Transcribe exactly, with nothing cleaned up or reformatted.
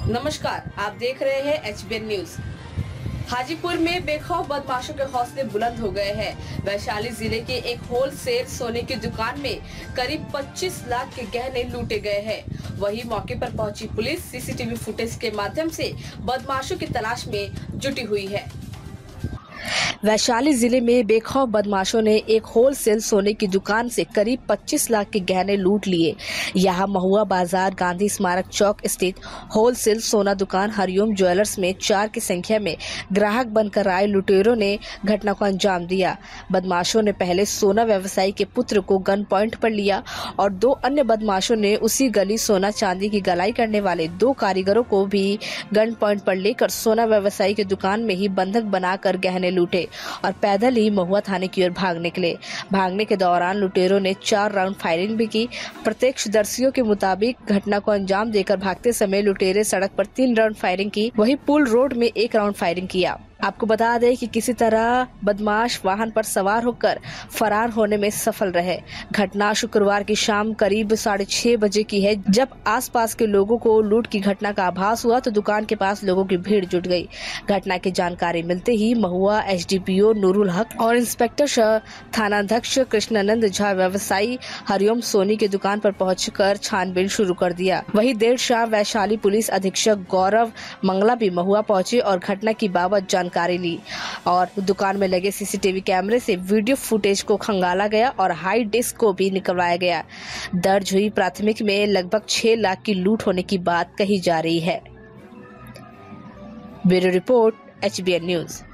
नमस्कार, आप देख रहे हैं H B N News. Hajipur में बेखौफ बदमाशों के हौसले बुलंद हो गए हैं। वैशाली जिले के एक होलसेल सोने की दुकान में करीब पच्चीस लाख के गहने लूटे गए हैं। वहीं मौके पर पहुंची police C C T V footage के माध्यम से बदमाशों की तलाश में जुटी हुई है। वैशाली जिले में बेखौफ बदमाशों ने एक होलसेल सोने की दुकान से करीब पच्चीस लाख के गहने लूट लिए। यहां महुआ बाजार गांधी स्मारक चौक स्थित होलसेल सोना दुकान हरिओम ज्वेलर्स में चार की संख्या में ग्राहक बनकर आए लुटेरों ने घटना को अंजाम दिया। बदमाशों ने पहले सोना व्यवसायी के पुत्र को गन पॉइंट पर लिया और दो अन्य बदमाशों ने उसी गली सोना चांदी की गलाई करने वाले दो कारीगरों को भी गन पॉइंट पर लेकर सोना व्यवसायी की दुकान में ही बंधक बनाकर गहने लूटे और पैदल ही महुआ थाने की ओर भाग निकले। भागने के दौरान लुटेरों ने चार राउंड फायरिंग भी की। प्रत्यक्षदर्शियों के मुताबिक घटना को अंजाम देकर भागते समय लुटेरे सड़क पर तीन राउंड फायरिंग की, वहीं पुल रोड में एक राउंड फायरिंग किया। आपको बता दें कि किसी तरह बदमाश वाहन पर सवार होकर फरार होने में सफल रहे। घटना शुक्रवार की शाम करीब साढ़े छह बजे की है। जब आसपास के लोगों को लूट की घटना का आभास हुआ तो दुकान के पास लोगों की भीड़ जुट गई। घटना की जानकारी मिलते ही Mahua S D P O Nurul Haque और इंस्पेक्टर थानाध्यक्ष कृष्णानंद झा व्यवसायी हरिओम सोनी की दुकान पर पहुंचकर छानबीन शुरू कर दिया। वहीं देर शाम वैशाली पुलिस अधीक्षक गौरव मंगला भी महुआ पहुंचे और घटना की बाबत जानकारी ली और दुकान में लगे सी सी टी वी कैमरे से वीडियो फुटेज को खंगाला गया और हाई डिस्क को भी निकलवाया गया। दर्ज हुई प्राथमिक में लगभग छह लाख की लूट होने की बात कही जा रही है। Bureau report H B N news.